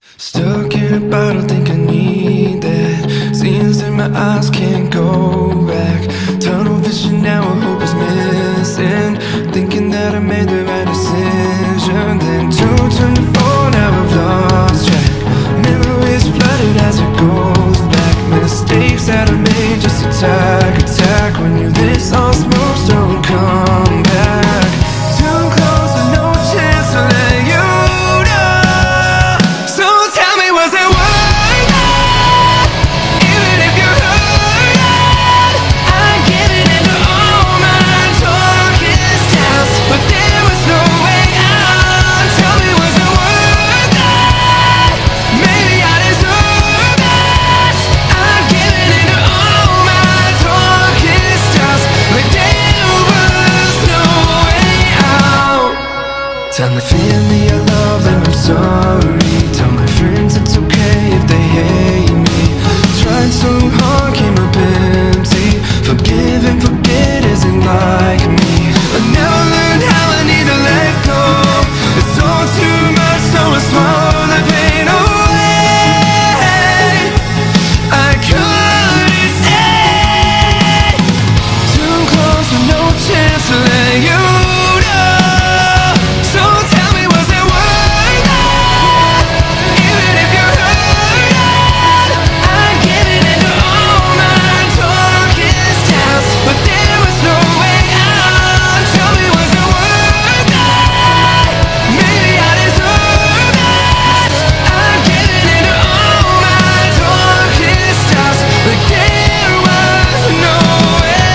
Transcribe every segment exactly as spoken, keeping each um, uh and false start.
Stuck in a bottle, think I need that. Scenes in my eyes, can't go back. Tunnel vision, now I hope is missing. Thinking that I made the right decision. Then two turned to four, now I've lost track. Memories flooded as it goes back. Mistakes that I made, just attack, attack. When you this all smooth, don't come back. Too close with no chance to let you know. So tell me, was it worth it? Even if you heard it, I'd give it into all my darkest doubts, but there was no way out. Tell me, was it worth it? Maybe I deserve it. I'd give it into all my darkest doubts, but there was no way out. Tell me, feel me, I love them, I'm sorry. Tell my friends it's okay if they hate me. Tried so hard, came up empty. Forgive and forget isn't like me. I never learned how I need to let go. It's all too much, so I swallow the pain away. I couldn't stay too close with no chance to let you know. So tell me, was it worth it? Even if you heard it, I'd give it into all my darkest doubts, but there was no way out. Tell me, was it worth it? Maybe I deserve it. I'd give it into all my darkest doubts, but there was no way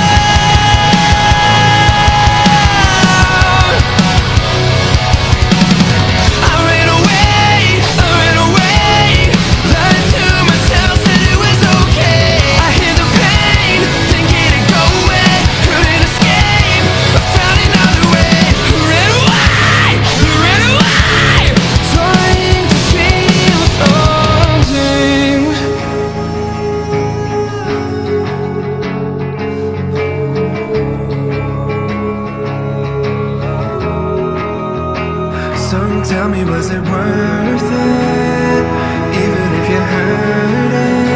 out. I ran away, I ran away. Lied to myself, said it was okay. I hid the pain, thinking it'd go away. Couldn't escape, I found another way. Ran away, ran away. Trying to feel something. So tell me, was it worth it? Even if you heard it,